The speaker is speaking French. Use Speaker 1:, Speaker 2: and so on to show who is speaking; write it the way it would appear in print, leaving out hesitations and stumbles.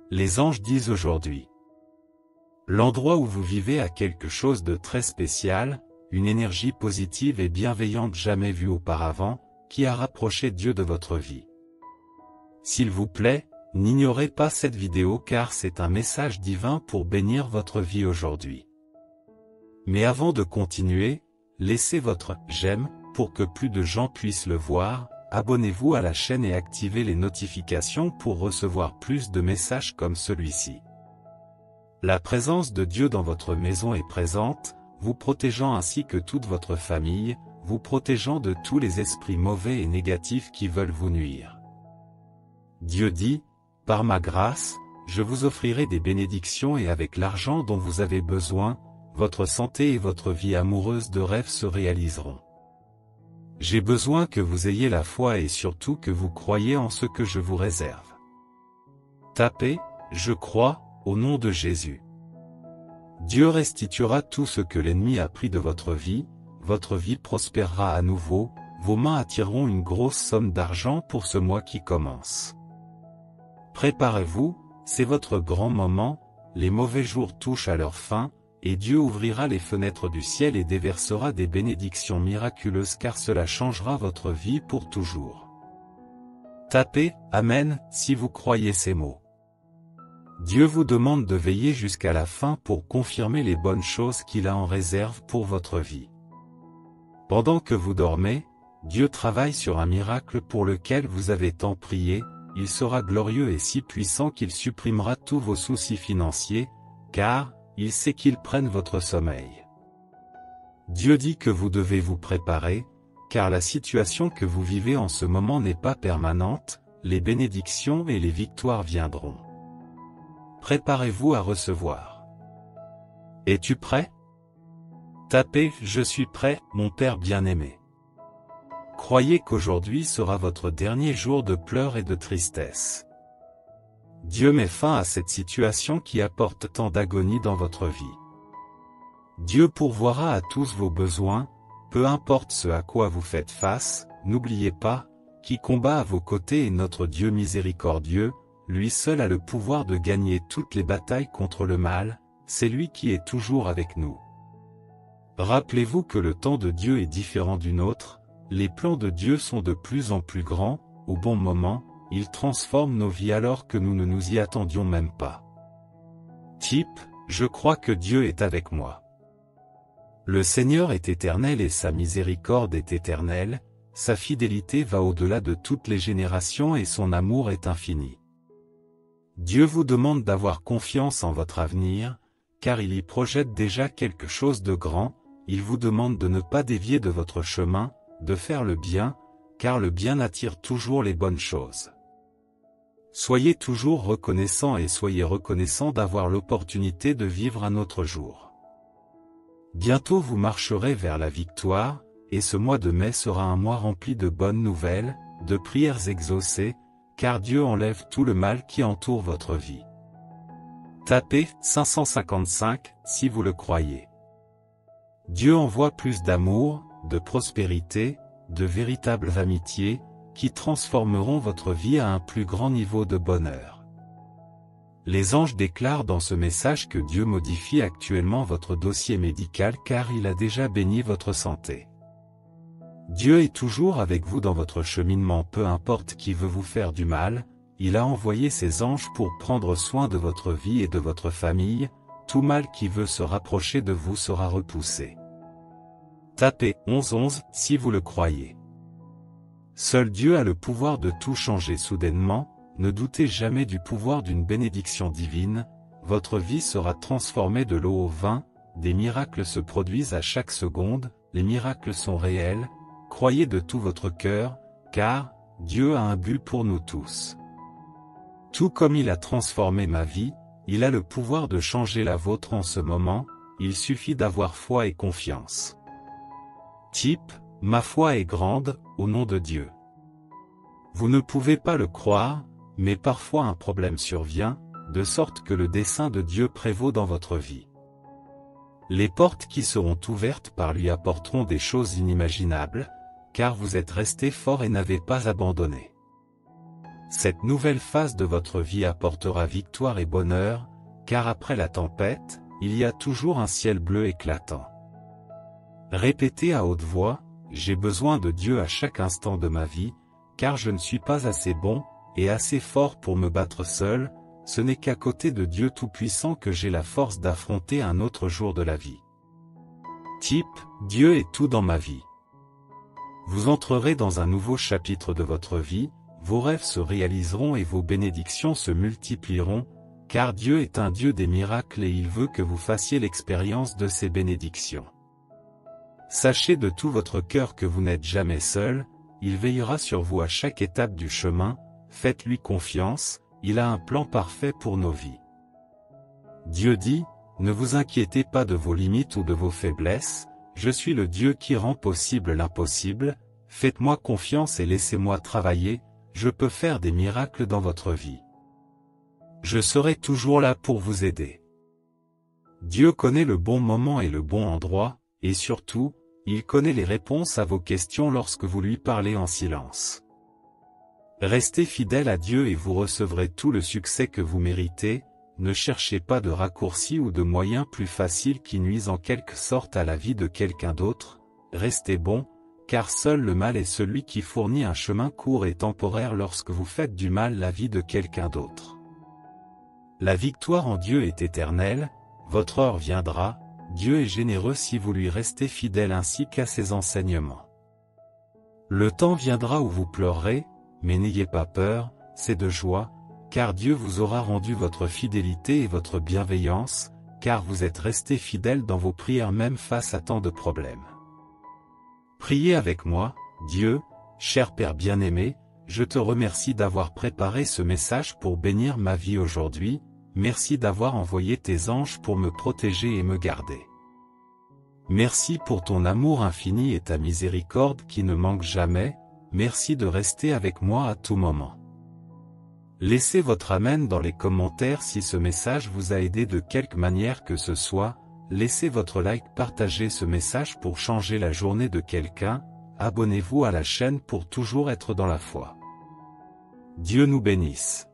Speaker 1: Les anges disent aujourd'hui. L'endroit où vous vivez a quelque chose de très spécial, une énergie positive et bienveillante jamais vue auparavant, qui a rapproché Dieu de votre vie. S'il vous plaît, n'ignorez pas cette vidéo car c'est un message divin pour bénir votre vie aujourd'hui. Mais avant de continuer, laissez votre « j'aime » pour que plus de gens puissent le voir, abonnez-vous à la chaîne et activez les notifications pour recevoir plus de messages comme celui-ci. La présence de Dieu dans votre maison est présente, vous protégeant ainsi que toute votre famille, vous protégeant de tous les esprits mauvais et négatifs qui veulent vous nuire. Dieu dit, « Par ma grâce, je vous offrirai des bénédictions et avec l'argent dont vous avez besoin, votre santé et votre vie amoureuse de rêve se réaliseront. J'ai besoin que vous ayez la foi et surtout que vous croyiez en ce que je vous réserve. » Tapez « Je crois » au nom de Jésus. Dieu restituera tout ce que l'ennemi a pris de votre vie prospérera à nouveau, vos mains attireront une grosse somme d'argent pour ce mois qui commence. Préparez-vous, c'est votre grand moment, les mauvais jours touchent à leur fin, et Dieu ouvrira les fenêtres du ciel et déversera des bénédictions miraculeuses car cela changera votre vie pour toujours. Tapez « Amen » si vous croyez ces mots. Dieu vous demande de veiller jusqu'à la fin pour confirmer les bonnes choses qu'il a en réserve pour votre vie. Pendant que vous dormez, Dieu travaille sur un miracle pour lequel vous avez tant prié, il sera glorieux et si puissant qu'il supprimera tous vos soucis financiers, car il sait qu'ils prennent votre sommeil. Dieu dit que vous devez vous préparer, car la situation que vous vivez en ce moment n'est pas permanente, les bénédictions et les victoires viendront. Préparez-vous à recevoir. Es-tu prêt? Tapez « Je suis prêt, mon Père bien-aimé ». Croyez qu'aujourd'hui sera votre dernier jour de pleurs et de tristesse. Dieu met fin à cette situation qui apporte tant d'agonie dans votre vie. Dieu pourvoira à tous vos besoins, peu importe ce à quoi vous faites face, n'oubliez pas, qui combat à vos côtés est notre Dieu miséricordieux, lui seul a le pouvoir de gagner toutes les batailles contre le mal, c'est lui qui est toujours avec nous. Rappelez-vous que le temps de Dieu est différent du nôtre, les plans de Dieu sont de plus en plus grands, au bon moment, il transforme nos vies alors que nous ne nous y attendions même pas. Type, je crois que Dieu est avec moi. Le Seigneur est éternel et sa miséricorde est éternelle, sa fidélité va au-delà de toutes les générations et son amour est infini. Dieu vous demande d'avoir confiance en votre avenir, car il y projette déjà quelque chose de grand, il vous demande de ne pas dévier de votre chemin, de faire le bien, car le bien attire toujours les bonnes choses. Soyez toujours reconnaissants et soyez reconnaissants d'avoir l'opportunité de vivre un autre jour. Bientôt vous marcherez vers la victoire, et ce mois de mai sera un mois rempli de bonnes nouvelles, de prières exaucées, car Dieu enlève tout le mal qui entoure votre vie. Tapez 555 si vous le croyez. Dieu envoie plus d'amour, de prospérité, de véritables amitiés, qui transformeront votre vie à un plus grand niveau de bonheur. Les anges déclarent dans ce message que Dieu modifie actuellement votre dossier médical car il a déjà béni votre santé. Dieu est toujours avec vous dans votre cheminement peu importe qui veut vous faire du mal, il a envoyé ses anges pour prendre soin de votre vie et de votre famille, tout mal qui veut se rapprocher de vous sera repoussé. Tapez 1111 si vous le croyez. Seul Dieu a le pouvoir de tout changer soudainement, ne doutez jamais du pouvoir d'une bénédiction divine, votre vie sera transformée de l'eau au vin, des miracles se produisent à chaque seconde, les miracles sont réels, croyez de tout votre cœur, car Dieu a un but pour nous tous. Tout comme il a transformé ma vie, il a le pouvoir de changer la vôtre en ce moment, il suffit d'avoir foi et confiance. Type, ma foi est grande, au nom de Dieu. Vous ne pouvez pas le croire, mais parfois un problème survient, de sorte que le dessein de Dieu prévaut dans votre vie. Les portes qui seront ouvertes par lui apporteront des choses inimaginables, car vous êtes resté fort et n'avez pas abandonné. Cette nouvelle phase de votre vie apportera victoire et bonheur, car après la tempête, il y a toujours un ciel bleu éclatant. Répétez à haute voix, j'ai besoin de Dieu à chaque instant de ma vie, car je ne suis pas assez bon, et assez fort pour me battre seul, ce n'est qu'à côté de Dieu Tout-Puissant que j'ai la force d'affronter un autre jour de la vie. Type, Dieu est tout dans ma vie. Vous entrerez dans un nouveau chapitre de votre vie, vos rêves se réaliseront et vos bénédictions se multiplieront, car Dieu est un Dieu des miracles et il veut que vous fassiez l'expérience de ses bénédictions. Sachez de tout votre cœur que vous n'êtes jamais seul, il veillera sur vous à chaque étape du chemin, faites-lui confiance, il a un plan parfait pour nos vies. Dieu dit, ne vous inquiétez pas de vos limites ou de vos faiblesses, je suis le Dieu qui rend possible l'impossible, faites-moi confiance et laissez-moi travailler, je peux faire des miracles dans votre vie. Je serai toujours là pour vous aider. Dieu connaît le bon moment et le bon endroit, et surtout, il connaît les réponses à vos questions lorsque vous lui parlez en silence. Restez fidèle à Dieu et vous recevrez tout le succès que vous méritez, ne cherchez pas de raccourcis ou de moyens plus faciles qui nuisent en quelque sorte à la vie de quelqu'un d'autre, restez bon, car seul le mal est celui qui fournit un chemin court et temporaire lorsque vous faites du mal la vie de quelqu'un d'autre. La victoire en Dieu est éternelle, votre heure viendra, Dieu est généreux si vous lui restez fidèle ainsi qu'à ses enseignements. Le temps viendra où vous pleurerez, mais n'ayez pas peur, c'est de joie, car Dieu vous aura rendu votre fidélité et votre bienveillance, car vous êtes resté fidèle dans vos prières même face à tant de problèmes. Priez avec moi, Dieu, cher Père bien-aimé, je te remercie d'avoir préparé ce message pour bénir ma vie aujourd'hui, merci d'avoir envoyé tes anges pour me protéger et me garder. Merci pour ton amour infini et ta miséricorde qui ne manque jamais, merci de rester avec moi à tout moment. Laissez votre Amen dans les commentaires si ce message vous a aidé de quelque manière que ce soit, laissez votre like, partagez ce message pour changer la journée de quelqu'un, abonnez-vous à la chaîne pour toujours être dans la foi. Dieu nous bénisse.